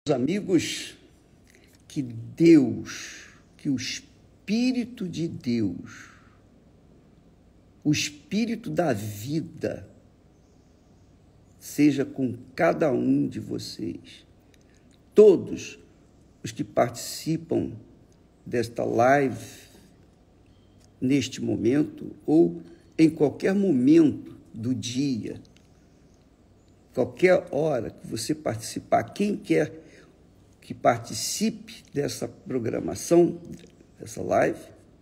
Amigos, que Deus, que o Espírito de Deus, o Espírito da vida, seja com cada um de vocês. Todos os que participam desta live, neste momento, ou em qualquer momento do dia, qualquer hora que você participar, quem quer que participe dessa programação, dessa live,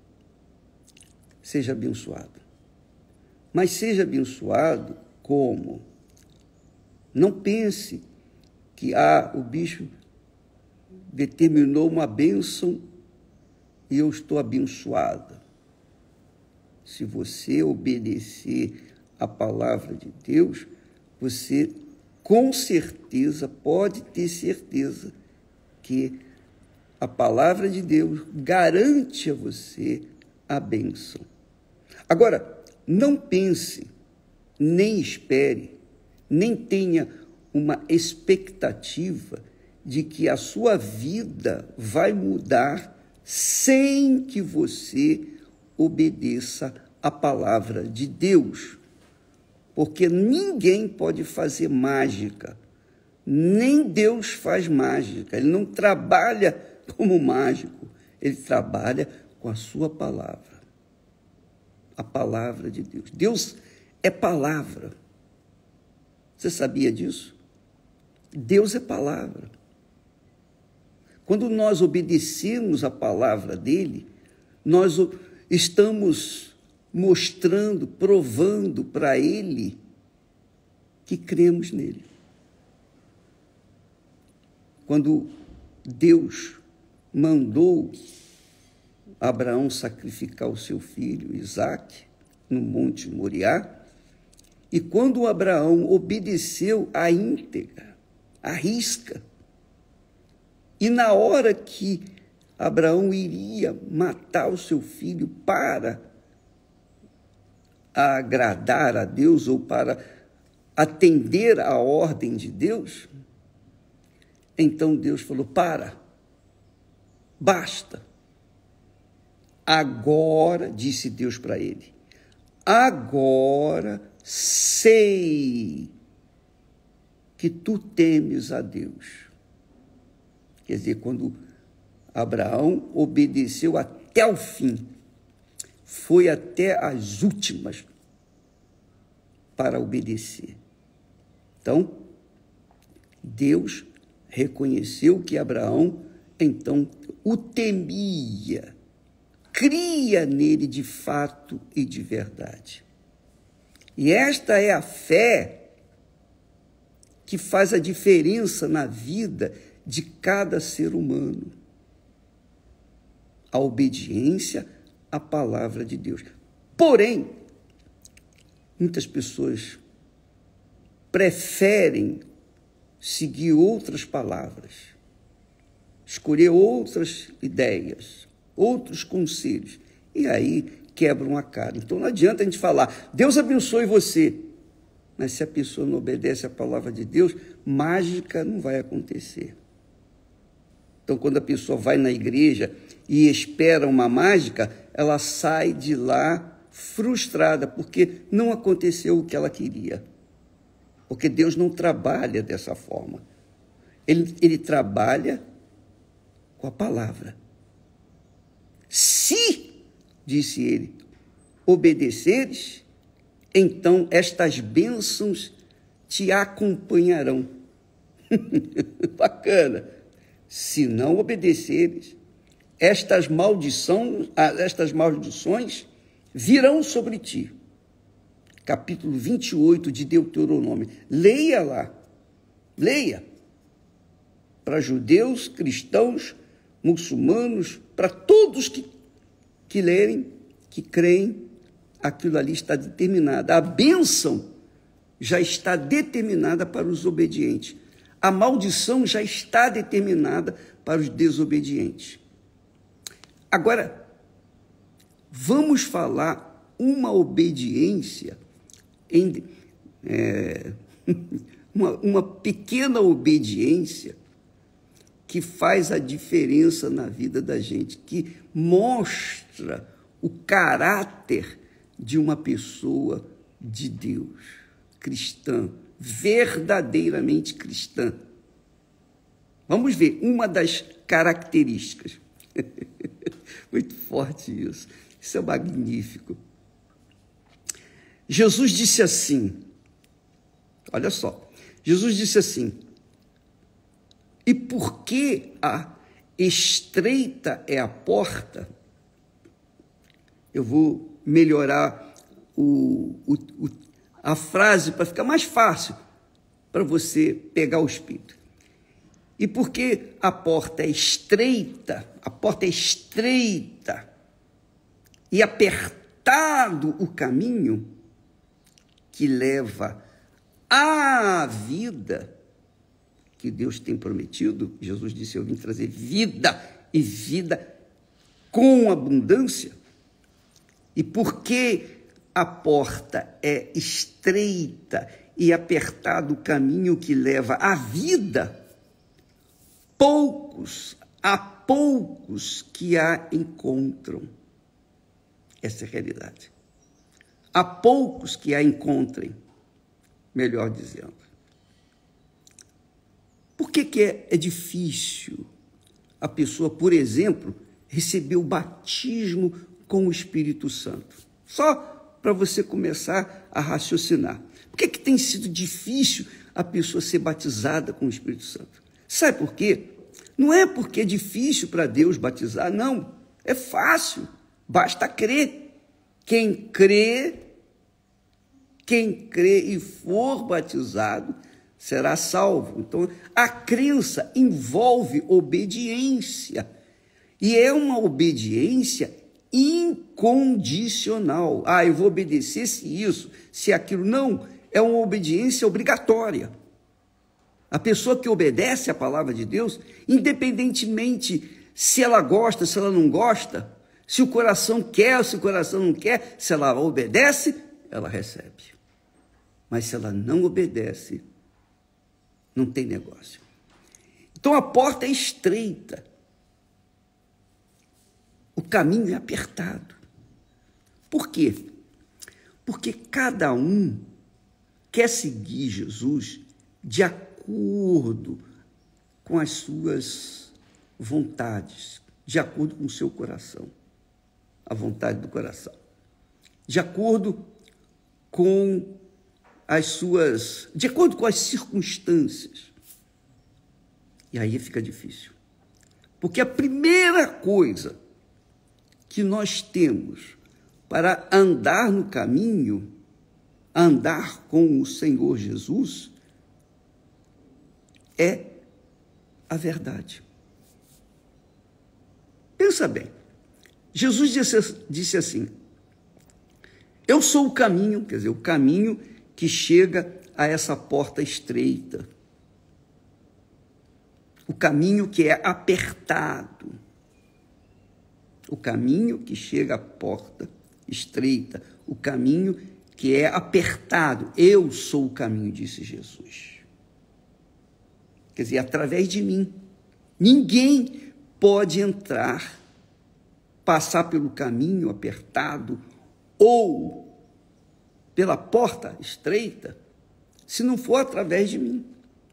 seja abençoado. Mas seja abençoado como? Não pense que o bispo determinou uma bênção e eu estou abençoado. Se você obedecer a palavra de Deus, você com certeza pode ter certeza que a palavra de Deus garante a você a bênção. Agora, não pense, nem espere, nem tenha uma expectativa de que a sua vida vai mudar sem que você obedeça a palavra de Deus. Porque ninguém pode fazer mágica, nem Deus faz mágica, ele não trabalha como mágico, ele trabalha com a sua palavra, a palavra de Deus. Deus é palavra. Você sabia disso? Deus é palavra. Quando nós obedecemos a palavra dele, nós estamos mostrando, provando para ele que cremos nele. Quando Deus mandou Abraão sacrificar o seu filho Isaque no Monte Moriá, e quando Abraão obedeceu à íntegra, à risca, e na hora que Abraão iria matar o seu filho para agradar a Deus ou para atender à ordem de Deus, então Deus falou: basta. Agora, disse Deus para ele, agora sei que tu temes a Deus. Quer dizer, quando Abraão obedeceu até o fim, foi até as últimas para obedecer. Então, Deus reconheceu que Abraão, então, o temia, cria nele de fato e de verdade. E esta é a fé que faz a diferença na vida de cada ser humano. A obediência à palavra de Deus. Porém, muitas pessoas preferem seguir outras palavras, escolher outras ideias, outros conselhos, e aí quebram a cara. Então não adianta a gente falar, Deus abençoe você, mas se a pessoa não obedece à palavra de Deus, mágica não vai acontecer. Então quando a pessoa vai na igreja e espera uma mágica, ela sai de lá frustrada, porque não aconteceu o que ela queria. Porque Deus não trabalha dessa forma. Ele trabalha com a palavra. Se, disse ele, obedeceres, então estas bênçãos te acompanharão. Bacana. Se não obedeceres, estas maldições virão sobre ti. Capítulo 28 de Deuteronômio. Leia lá. Leia. Para judeus, cristãos, muçulmanos, para todos que lerem, que creem, aquilo ali está determinado. A bênção já está determinada para os obedientes. A maldição já está determinada para os desobedientes. Agora, vamos falar uma obediência uma pequena obediência que faz a diferença na vida da gente, que mostra o caráter de uma pessoa de Deus, cristã, verdadeiramente cristã. Vamos ver uma das características. Muito forte isso. Isso é magnífico. Jesus disse assim, olha só, Jesus disse assim, e porque a estreita é a porta, eu vou melhorar a frase para ficar mais fácil para você pegar o espírito. E porque a porta é estreita e apertado o caminho que leva à vida que Deus tem prometido, Jesus disse, eu vim trazer vida e vida com abundância. E porque a porta é estreita e apertado o caminho que leva à vida, há poucos que a encontram. Essa é a realidade. Há poucos que a encontrem, melhor dizendo. Por que é difícil a pessoa, por exemplo, receber o batismo com o Espírito Santo? Só para você começar a raciocinar. Por que tem sido difícil a pessoa ser batizada com o Espírito Santo? Sabe por quê? Não é porque é difícil para Deus batizar, não. É fácil, basta crer. Quem crê e for batizado será salvo. Então, a crença envolve obediência. E é uma obediência incondicional. Eu vou obedecer se isso, se aquilo. Não, é uma obediência obrigatória. A pessoa que obedece à palavra de Deus, independentemente se ela gosta, se ela não gosta, se o coração quer, se o coração não quer, se ela obedece, ela recebe. Mas se ela não obedece, não tem negócio. Então a porta é estreita. O caminho é apertado. Por quê? Porque cada um quer seguir Jesus de acordo com as suas vontades, de acordo com o seu coração, a vontade do coração, de acordo com as circunstâncias. E aí fica difícil. Porque a primeira coisa que nós temos para andar no caminho, andar com o Senhor Jesus, é a verdade. Pensa bem, Jesus disse assim, eu sou o caminho, quer dizer, o caminho que chega a essa porta estreita, o caminho que é apertado, o caminho que chega à porta estreita, o caminho que é apertado. Eu sou o caminho, disse Jesus. Quer dizer, através de mim. Ninguém pode entrar, passar pelo caminho apertado ou pela porta estreita, se não for através de mim.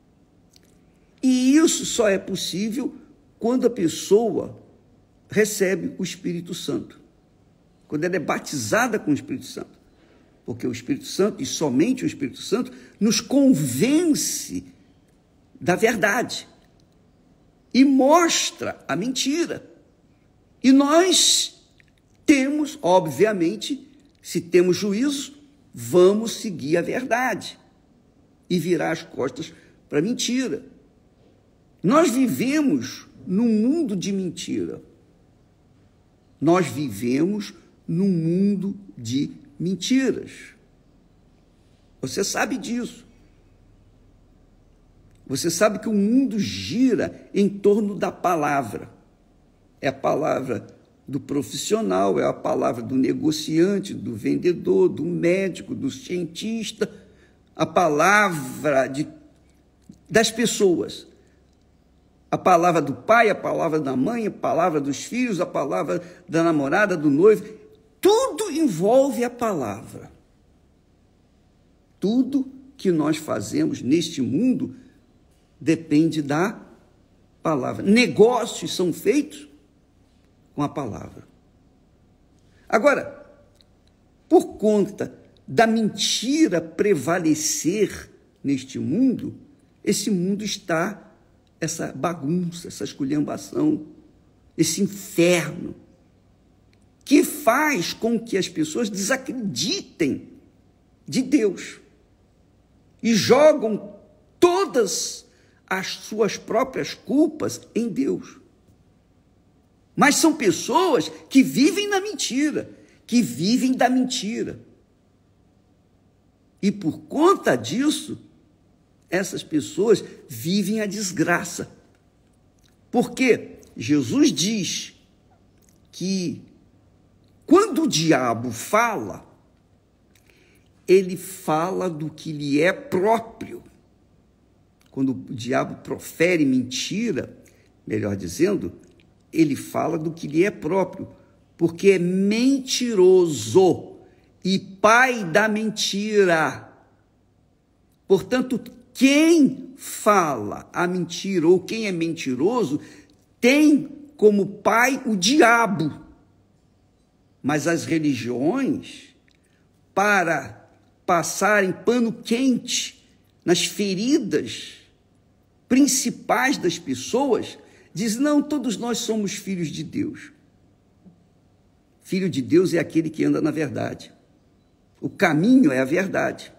E isso só é possível quando a pessoa recebe o Espírito Santo, quando ela é batizada com o Espírito Santo, porque o Espírito Santo, e somente o Espírito Santo, nos convence da verdade e mostra a mentira. E nós temos, obviamente, se temos juízo, vamos seguir a verdade e virar as costas para a mentira. Nós vivemos num mundo de mentira. Nós vivemos num mundo de mentiras. Você sabe disso. Você sabe que o mundo gira em torno da palavra. É a palavra do profissional, é a palavra do negociante, do vendedor, do médico, do cientista, a palavra das pessoas. A palavra do pai, a palavra da mãe, a palavra dos filhos, a palavra da namorada, do noivo. Tudo envolve a palavra. Tudo que nós fazemos neste mundo depende da palavra. Negócios são feitos com a palavra. Agora, por conta da mentira prevalecer neste mundo, esse mundo está essa bagunça, essa esculhambação, esse inferno, que faz com que as pessoas desacreditem de Deus e jogam todas as suas próprias culpas em Deus. Mas são pessoas que vivem na mentira, que vivem da mentira. E por conta disso, essas pessoas vivem a desgraça. Porque Jesus diz que quando o diabo fala, ele fala do que lhe é próprio. Quando o diabo profere mentira, melhor dizendo, ele fala do que lhe é próprio, porque é mentiroso e pai da mentira. Portanto, quem fala a mentira ou quem é mentiroso tem como pai o diabo. Mas as religiões, para passarem pano quente nas feridas principais das pessoas, diz: não, todos nós somos filhos de Deus. Filho de Deus é aquele que anda na verdade. O caminho é a verdade.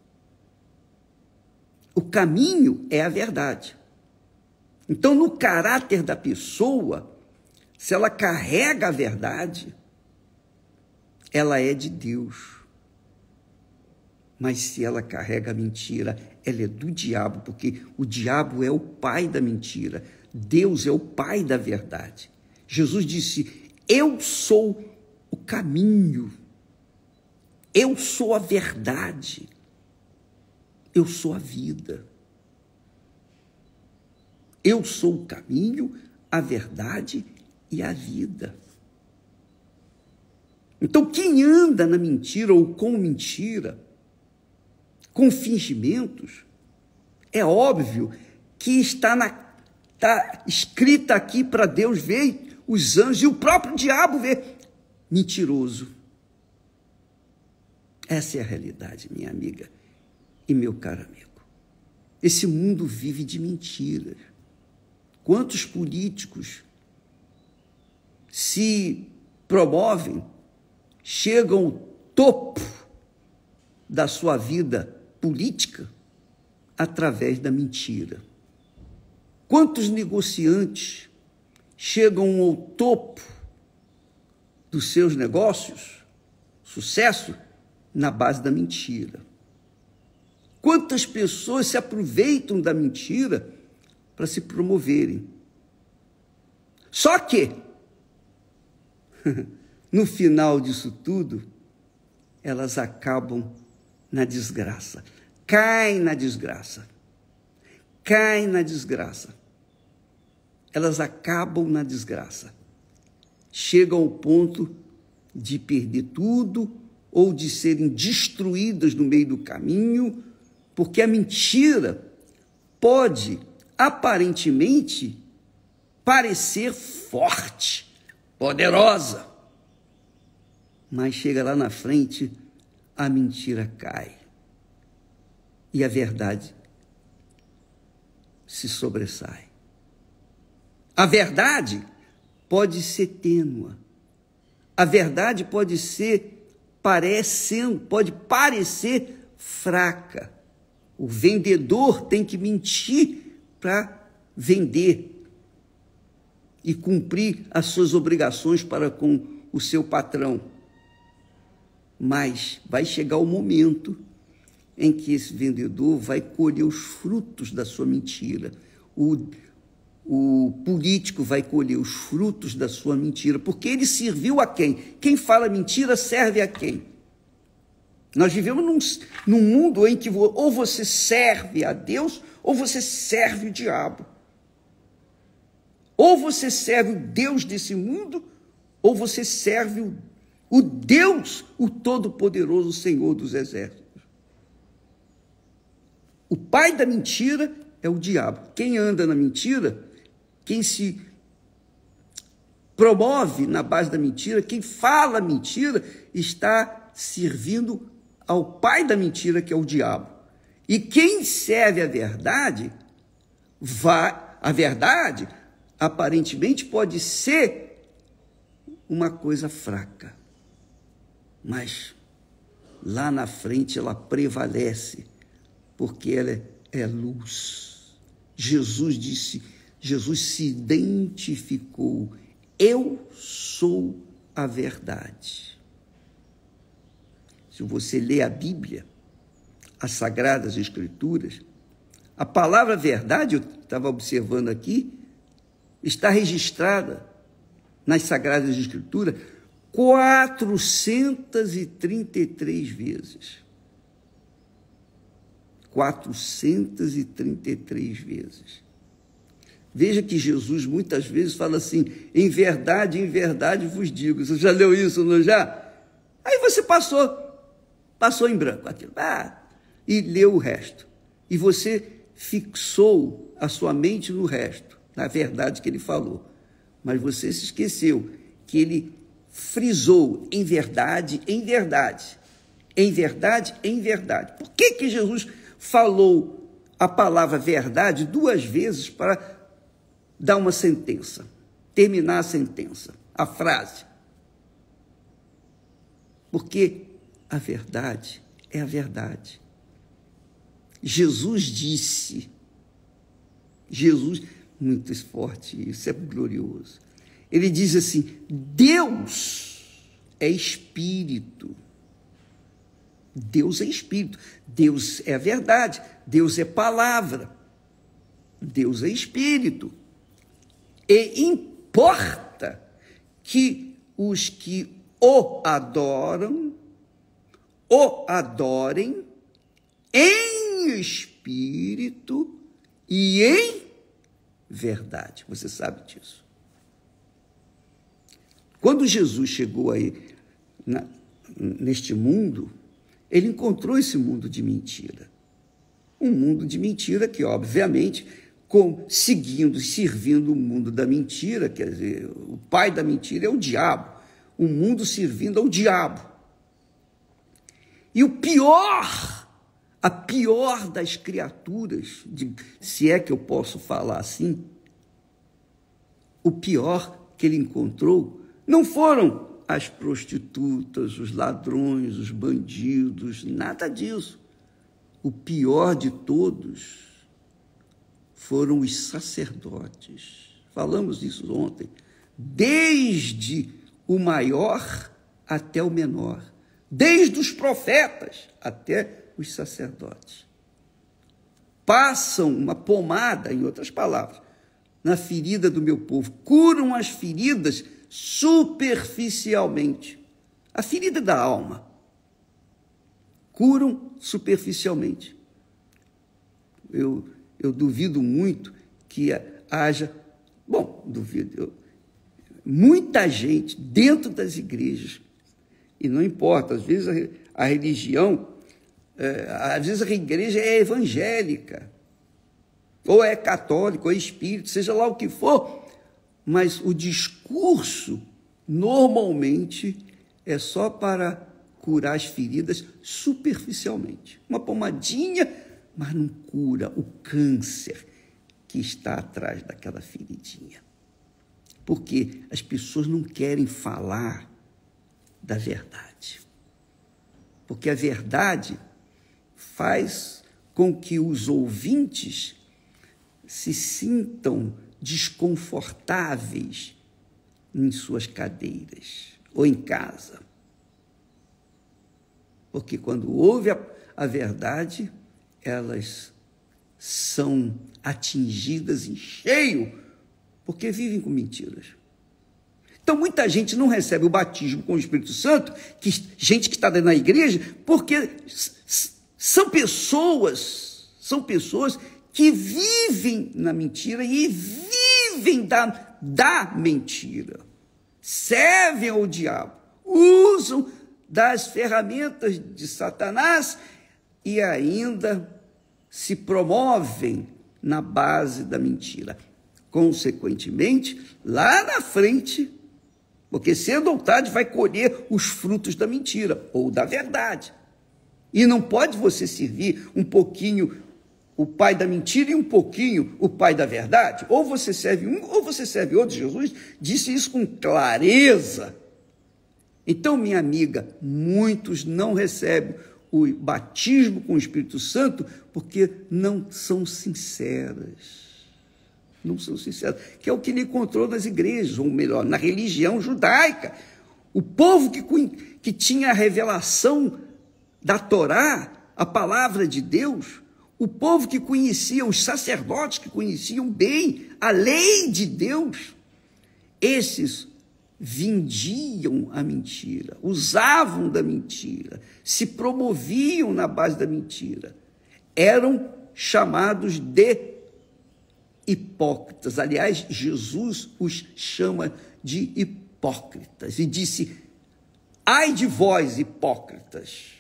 O caminho é a verdade. Então, no caráter da pessoa, se ela carrega a verdade, ela é de Deus. Mas se ela carrega a mentira, ela é do diabo, porque o diabo é o pai da mentira. Deus é o pai da verdade. Jesus disse: eu sou o caminho, eu sou a verdade, eu sou a vida. Eu sou o caminho, a verdade e a vida. Então, quem anda na mentira ou com mentira, com fingimentos, é óbvio que está escrita aqui para Deus ver, os anjos e o próprio diabo ver. Mentiroso. Essa é a realidade, minha amiga e meu caro amigo. Esse mundo vive de mentiras. Quantos políticos se promovem, chegam ao topo da sua vida política através da mentira? Quantos negociantes chegam ao topo dos seus negócios, sucesso, na base da mentira? Quantas pessoas se aproveitam da mentira para se promoverem? Só que, no final disso tudo, elas acabam na desgraça. Caem na desgraça. Caem na desgraça. Elas acabam na desgraça. Chegam ao ponto de perder tudo ou de serem destruídas no meio do caminho, porque a mentira pode, aparentemente, parecer forte, poderosa, mas chega lá na frente, a mentira cai e a verdade se sobressai. A verdade pode ser tênua, a verdade pode parecer fraca. O vendedor tem que mentir para vender e cumprir as suas obrigações para com o seu patrão. Mas vai chegar o momento em que esse vendedor vai colher os frutos da sua mentira. O político vai colher os frutos da sua mentira, porque ele serviu a quem? Quem fala mentira serve a quem? Nós vivemos num mundo em que ou você serve a Deus ou você serve o diabo. Ou você serve o Deus desse mundo, ou você serve o Deus, o Todo-Poderoso, Senhor dos Exércitos. O pai da mentira é o diabo. Quem anda na mentira, quem se promove na base da mentira, quem fala mentira, está servindo ao pai da mentira, que é o diabo. E quem serve a verdade, a verdade aparentemente pode ser uma coisa fraca, mas lá na frente ela prevalece, porque ela é luz. Jesus se identificou: eu sou a verdade. Se você lê a Bíblia, as Sagradas Escrituras, a palavra verdade, eu estava observando aqui, está registrada nas Sagradas Escrituras 433 vezes. 433 vezes. Veja que Jesus muitas vezes fala assim: em verdade vos digo. Você já leu isso, não já? Aí você passou em branco aquilo, e leu o resto. E você fixou a sua mente no resto, na verdade que ele falou. Mas você se esqueceu que ele frisou em verdade, em verdade, em verdade, em verdade. Por que Jesus falou a palavra verdade 2 vezes para dar uma sentença, terminar a sentença, a frase? Porque a verdade é a verdade. Jesus disse, muito forte, isso é glorioso. Ele diz assim: Deus é espírito. Deus é espírito. Deus é a verdade. Deus é palavra. Deus é espírito. E importa que os que o adorem em espírito e em verdade. Você sabe disso. Quando Jesus chegou aí neste mundo, ele encontrou esse mundo de mentira. Um mundo de mentira que, obviamente, seguindo e servindo o mundo da mentira, quer dizer, o pai da mentira é o diabo. O mundo servindo ao diabo. E a pior das criaturas, se é que eu posso falar assim, o pior que ele encontrou não foram as prostitutas, os ladrões, os bandidos, nada disso. O pior de todos foram os sacerdotes. Falamos disso ontem. Desde o maior até o menor. Desde os profetas até os sacerdotes. Passam uma pomada, em outras palavras, na ferida do meu povo. Curam as feridas superficialmente. A ferida da alma. Curam superficialmente. Eu duvido muito que haja... muita gente dentro das igrejas, e não importa, às vezes a religião, às vezes a igreja é evangélica, ou é católica, ou é espírita, seja lá o que for, mas o discurso normalmente é só para curar as feridas superficialmente. Uma pomadinha, mas não cura o câncer que está atrás daquela feridinha. Porque as pessoas não querem falar da verdade. Porque a verdade faz com que os ouvintes se sintam desconfortáveis em suas cadeiras ou em casa. Porque quando ouve a verdade, elas são atingidas em cheio, porque vivem com mentiras. Então, muita gente não recebe o batismo com o Espírito Santo, gente que está na igreja, porque são pessoas que vivem na mentira e vivem vivem da mentira, servem ao diabo, usam das ferramentas de Satanás e ainda se promovem na base da mentira. Consequentemente, lá na frente, porque cedo ou tarde vai colher os frutos da mentira ou da verdade. E não pode você servir um pouquinho o pai da mentira e um pouquinho o pai da verdade. Ou você serve um ou você serve outro. Jesus disse isso com clareza. Então, minha amiga, muitos não recebem o batismo com o Espírito Santo porque não são sinceras. Não são sinceras, que é o que ele encontrou nas igrejas, ou melhor, na religião judaica. O povo que tinha a revelação da Torá, a palavra de Deus, o povo que conhecia, os sacerdotes que conheciam bem a lei de Deus, esses vendiam a mentira, usavam da mentira, se promoviam na base da mentira. Eram chamados de hipócritas. Aliás, Jesus os chama de hipócritas e disse: ai de vós, hipócritas,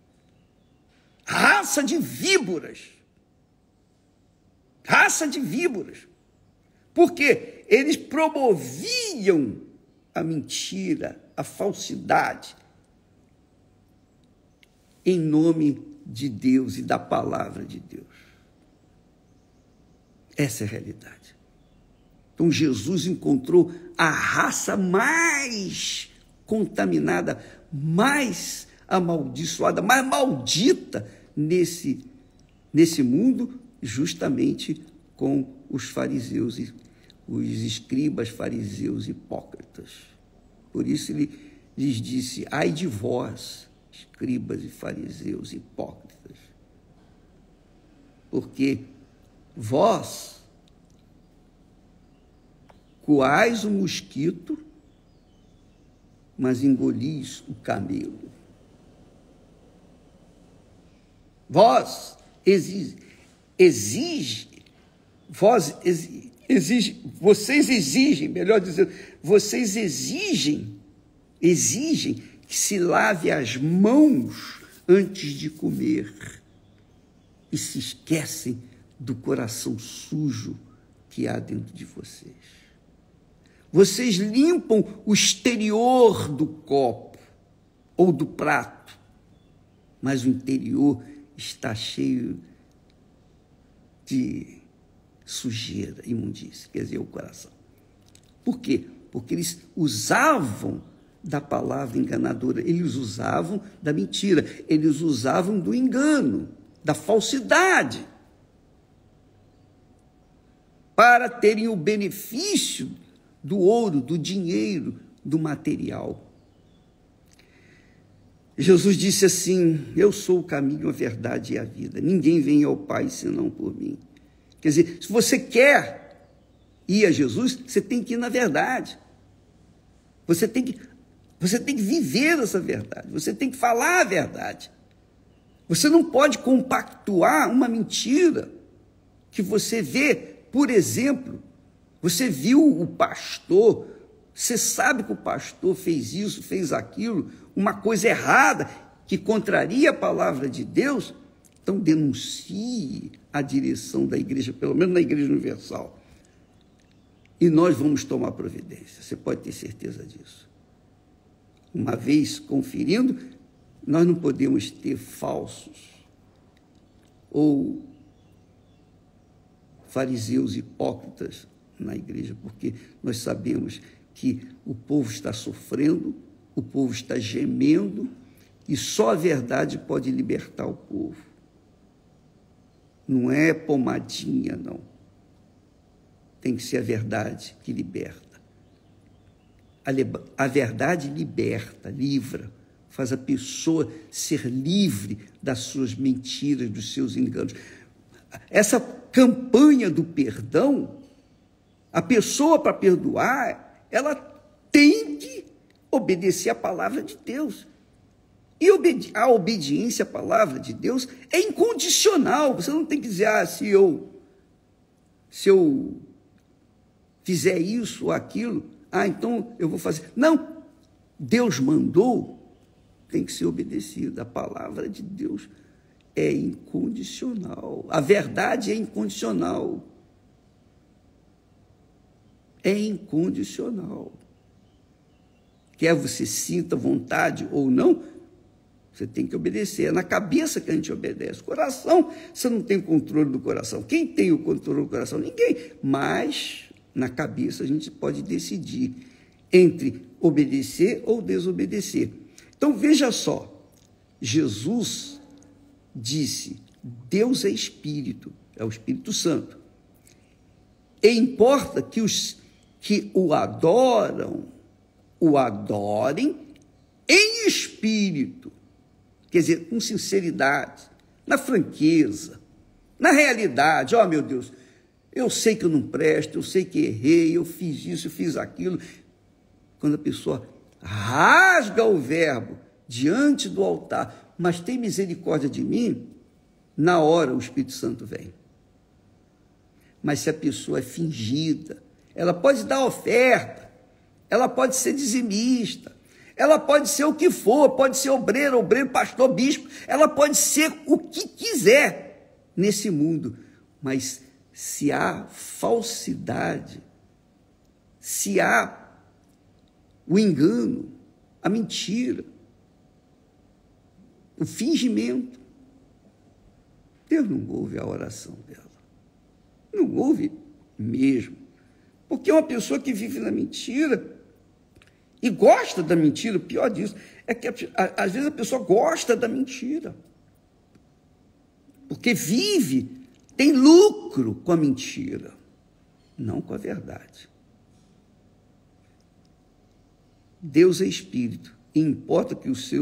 raça de víboras, porque eles promoviam a mentira, a falsidade, em nome de Deus e da palavra de Deus. Essa é a realidade. Então, Jesus encontrou a raça mais contaminada, mais amaldiçoada, mais maldita nesse mundo, justamente com os fariseus e os escribas, fariseus hipócritas. Por isso ele lhes disse: ai de vós, escribas e fariseus hipócritas, porque vós coais o mosquito, mas engolis o camelo. Vocês exigem que se lave as mãos antes de comer e se esquecem do coração sujo que há dentro de vocês. Vocês limpam o exterior do copo ou do prato, mas o interior está cheio de sujeira, imundícia, quer dizer, o coração. Por quê? Porque eles usavam da palavra enganadora, eles usavam da mentira, eles usavam do engano, da falsidade, para terem o benefício do ouro, do dinheiro, do material. Jesus disse assim: eu sou o caminho, a verdade e a vida. Ninguém vem ao Pai senão por mim. Quer dizer, se você quer ir a Jesus, você tem que ir na verdade. Você tem que viver essa verdade. Você tem que falar a verdade. Você não pode compactuar uma mentira que você vê, por exemplo, você viu o pastor, você sabe que o pastor fez isso, fez aquilo, uma coisa errada, que contraria a palavra de Deus, então denuncie a direção da igreja, pelo menos na Igreja Universal. E nós vamos tomar providência, você pode ter certeza disso. Uma vez conferindo, nós não podemos ter falsos ou fariseus hipócritas na igreja, porque nós sabemos que o povo está sofrendo, o povo está gemendo, e só a verdade pode libertar o povo. Não é pomadinha, não. Tem que ser a verdade que liberta. A verdade liberta, livra, faz a pessoa ser livre das suas mentiras, dos seus enganos. Essa campanha do perdão, a pessoa, para perdoar, ela tem que obedecer à palavra de Deus. E a obediência à palavra de Deus é incondicional. Você não tem que dizer: se eu fizer isso ou aquilo, então eu vou fazer. Não, Deus mandou, tem que ser obedecido. A palavra de Deus é incondicional. A verdade é incondicional. É incondicional. Quer você sinta vontade ou não, você tem que obedecer. É na cabeça que a gente obedece. Coração, você não tem controle do coração. Quem tem o controle do coração? Ninguém. Mas na cabeça a gente pode decidir entre obedecer ou desobedecer. Então veja só, Jesus disse, Deus é Espírito, é o Espírito Santo. E importa que os que o adoram, o adorem em espírito, quer dizer, com sinceridade, na franqueza, na realidade. Meu Deus, eu sei que eu não presto, eu sei que errei, eu fiz isso, eu fiz aquilo. Quando a pessoa rasga o verbo diante do altar, mas tem misericórdia de mim, na hora o Espírito Santo vem. Mas se a pessoa é fingida, ela pode dar oferta, ela pode ser dizimista, ela pode ser o que for, pode ser obreiro, pastor, bispo, ela pode ser o que quiser nesse mundo, mas se há falsidade, se há o engano, a mentira, o fingimento, Deus não ouve a oração dela. Não ouve mesmo. Porque uma pessoa que vive na mentira e gosta da mentira, o pior disso é que às vezes a pessoa gosta da mentira. Porque vive, tem lucro com a mentira, não com a verdade. Deus é Espírito, e importa que os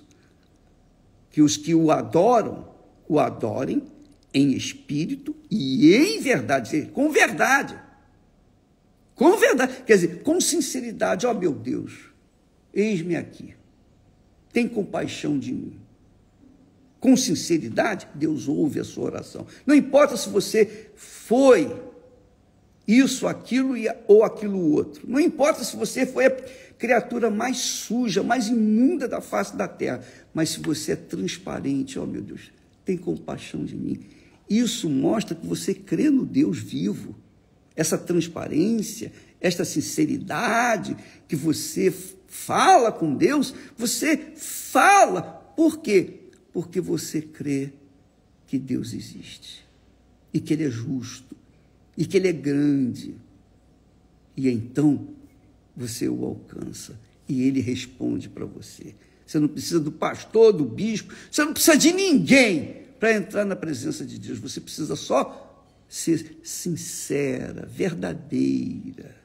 que o adorem em espírito e em verdade, com verdade. Com verdade, quer dizer, com sinceridade. Meu Deus, eis-me aqui, tem compaixão de mim. Com sinceridade, Deus ouve a sua oração. Não importa se você foi isso, aquilo ou aquilo outro. Não importa se você foi a criatura mais suja, mais imunda da face da terra. Mas se você é transparente, meu Deus, tem compaixão de mim. Isso mostra que você crê no Deus vivo. Essa transparência, esta sinceridade que você fala com Deus, você fala. Por quê? Porque você crê que Deus existe, e que Ele é justo, e que Ele é grande. E então você o alcança, e Ele responde para você. Você não precisa do pastor, do bispo, você não precisa de ninguém para entrar na presença de Deus. Você precisa só ser sincera, verdadeira,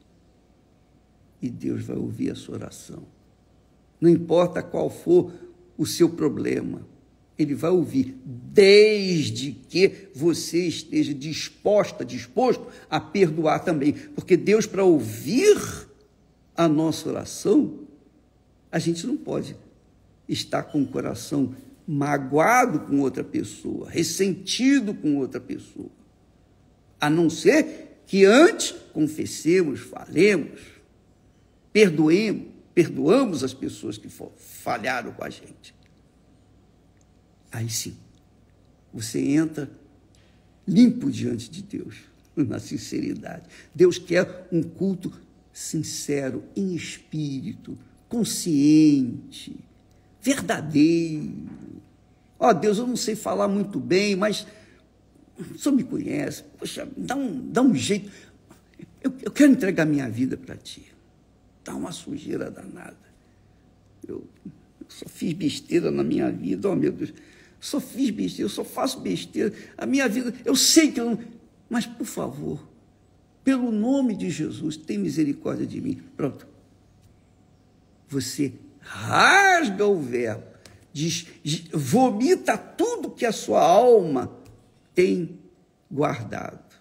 e Deus vai ouvir a sua oração. Não importa qual for o seu problema, Ele vai ouvir, desde que você esteja disposto a perdoar também, porque Deus, para ouvir a nossa oração, a gente não pode estar com o coração magoado com outra pessoa, ressentido com outra pessoa, a não ser que antes confessemos, falemos, perdoamos as pessoas que falharam com a gente. Aí sim, você entra limpo diante de Deus, na sinceridade. Deus quer um culto sincero, em espírito, consciente, verdadeiro. Deus, eu não sei falar muito bem, mas o Senhor me conhece. Poxa, dá um jeito. Eu quero entregar minha vida para Ti. Dá uma sujeira danada. Eu só fiz besteira na minha vida, meu Deus. Só fiz besteira, eu só faço besteira. A minha vida, eu sei que eu não... Mas, por favor, pelo nome de Jesus, tem misericórdia de mim. Pronto. Você rasga o verbo, vomita tudo que a sua alma tem guardado.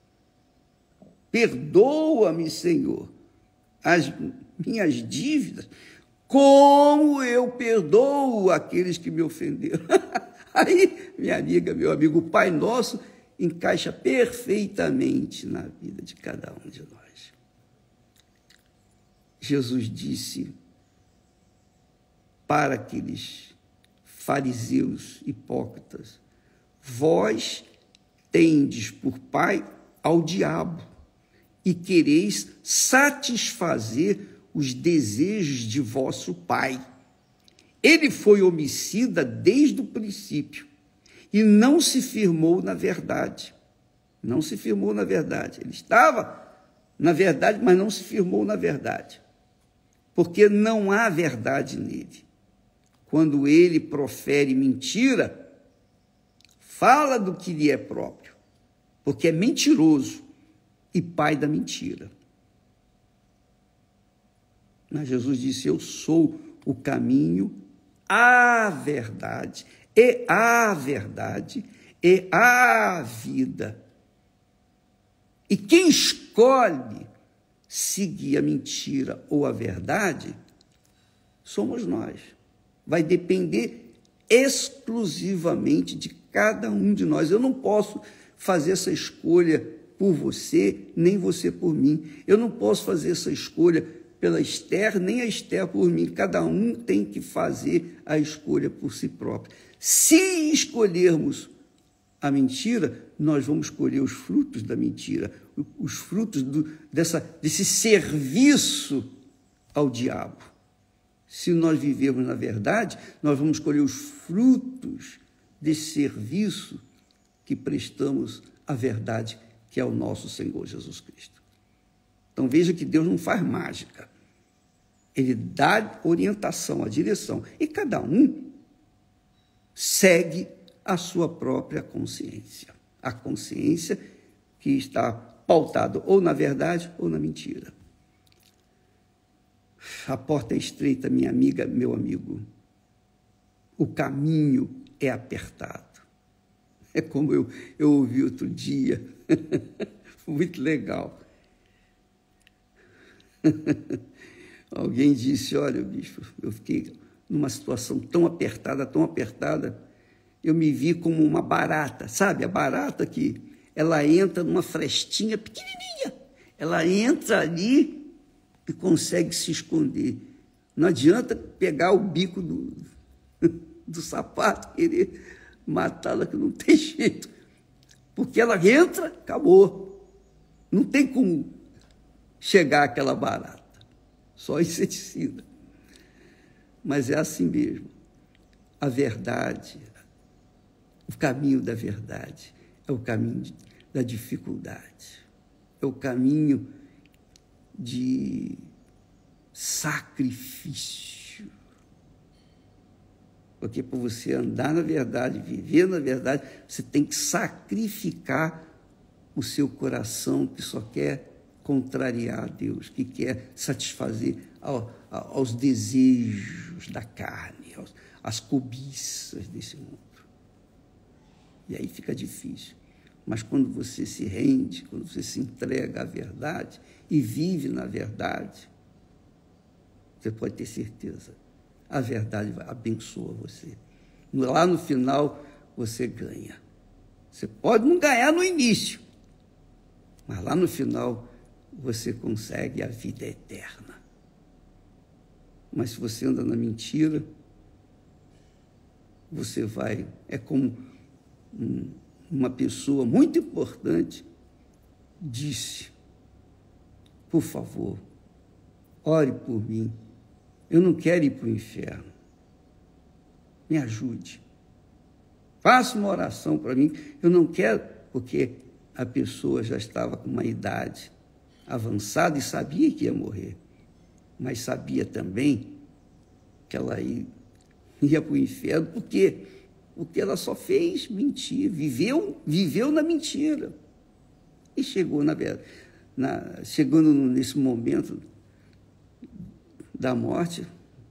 Perdoa-me, Senhor, as minhas dívidas, como eu perdoo aqueles que me ofenderam. Aí, minha amiga, meu amigo, o Pai Nosso encaixa perfeitamente na vida de cada um de nós. Jesus disse para aqueles fariseus hipócritas: vós tendes por pai ao diabo e quereis satisfazer os desejos de vosso pai. Ele foi homicida desde o princípio e não se firmou na verdade. Não se firmou na verdade. Ele estava na verdade, mas não se firmou na verdade, porque não há verdade nele. Quando ele profere mentira, fala do que lhe é próprio, porque é mentiroso e pai da mentira. Mas Jesus disse: eu sou o caminho, a verdade e a vida. E quem escolhe seguir a mentira ou a verdade somos nós. Vai depender exclusivamente de cada um de nós. Eu não posso fazer essa escolha por você, nem você por mim. Eu não posso fazer essa escolha pela Esther, nem a Esther por mim. Cada um tem que fazer a escolha por si próprio. Se escolhermos a mentira, nós vamos colher os frutos da mentira, os frutos desse serviço ao diabo. Se nós vivermos na verdade, nós vamos colher os frutos desse serviço que prestamos à verdade, que é o nosso Senhor Jesus Cristo. Então veja que Deus não faz mágica. Ele dá orientação, a direção, e cada um segue a sua própria consciência. A consciência que está pautada ou na verdade ou na mentira. A porta é estreita, minha amiga, meu amigo. O caminho é apertado. É como eu ouvi outro dia. Muito legal. Alguém disse: olha, bispo, eu fiquei numa situação tão apertada, eu me vi como uma barata, sabe? A barata que ela entra numa frestinha pequenininha, ela entra ali e consegue se esconder. Não adianta pegar o bico do sapato, querer matá-la, que não tem jeito, porque ela entra, acabou. Não tem como chegar àquela barata, só inseticida. Mas é assim mesmo. A verdade, o caminho da verdade é o caminho da dificuldade, é o caminho de sacrifício. Porque para você andar na verdade, viver na verdade, você tem que sacrificar o seu coração, que só quer contrariar a Deus, que quer satisfazer aos desejos da carne, às cobiças desse mundo. E aí fica difícil. Mas quando você se rende, quando você se entrega à verdade e vive na verdade, você pode ter certeza, a verdade abençoa você. Lá no final, você ganha. Você pode não ganhar no início, mas lá no final, você consegue a vida eterna. Mas se você anda na mentira, você vai... É como uma pessoa muito importante disse: por favor, ore por mim. Eu não quero ir para o inferno. Me ajude. Faça uma oração para mim. Eu não quero, porque a pessoa já estava com uma idade avançada e sabia que ia morrer, mas sabia também que ela ia para o inferno, porque ela só fez mentir, viveu na mentira. E chegou, chegando nesse momento da morte,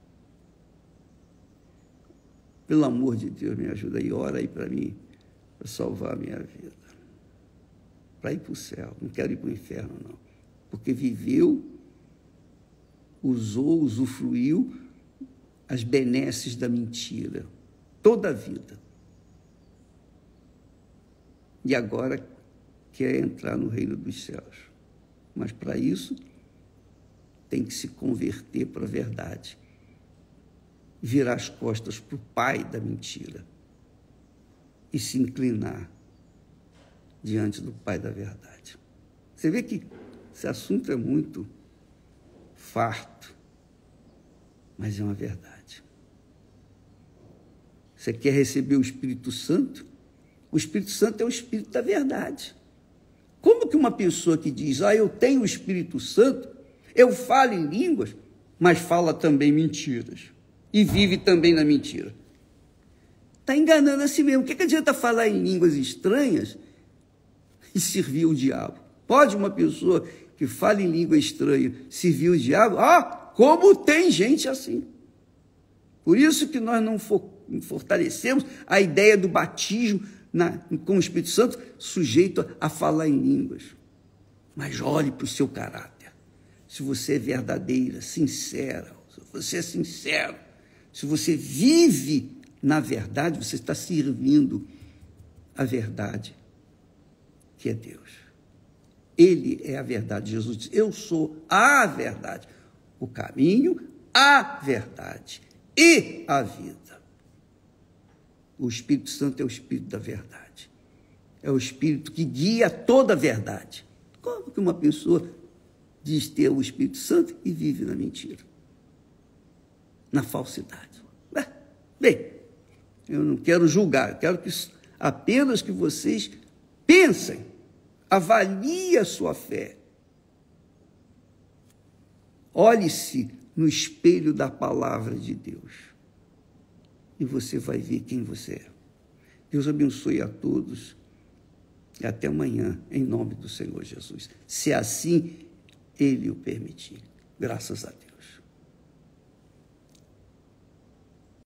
pelo amor de Deus, me ajuda aí, ora aí para mim, para salvar a minha vida, para ir para o céu. Não quero ir para o inferno, não. Porque viveu, usufruiu as benesses da mentira, toda a vida. E agora quer entrar no reino dos céus. Mas para isso, tem que se converter para a verdade, virar as costas para o pai da mentira e se inclinar diante do pai da verdade. Você vê que esse assunto é muito farto, mas é uma verdade. Você quer receber o Espírito Santo? O Espírito Santo é o Espírito da verdade. Como que uma pessoa que diz, eu tenho o Espírito Santo, eu falo em línguas, mas fala também mentiras e vive também na mentira? Está enganando a si mesmo. O que adianta falar em línguas estranhas e servir o diabo? Pode uma pessoa que fala em língua estranha servir o diabo? Como tem gente assim. Por isso que nós não fortalecemos a ideia do batismo com o Espírito Santo sujeito a falar em línguas. Mas olhe para o seu caráter. Se você é verdadeira, sincera, se você é sincero, se você vive na verdade, você está servindo a verdade, que é Deus. Ele é a verdade. Jesus disse, eu sou a verdade, o caminho, a verdade e a vida. O Espírito Santo é o Espírito da verdade. É o Espírito que guia toda a verdade. Como que uma pessoa diz ter o Espírito Santo e vive na mentira? Na falsidade. Bem, eu não quero julgar, eu quero apenas que vocês pensem, avaliem a sua fé. Olhe-se no espelho da palavra de Deus e você vai ver quem você é. Deus abençoe a todos e até amanhã, em nome do Senhor Jesus. Se assim Ele o permitir. Graças a Deus.